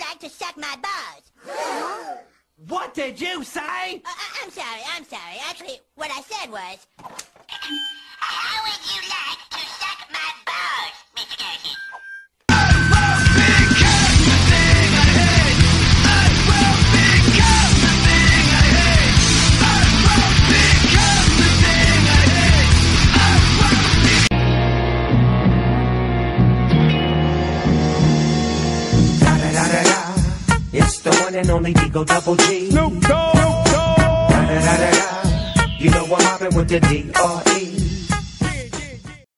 like to suck my balls? What did you say? I'm sorry. Actually, what I said was... How would you like to suck my balls, Mr. Garrison? It's the one and only Digo Double G. Snoop Dogg. You know I'm mobbing with the D.R.E.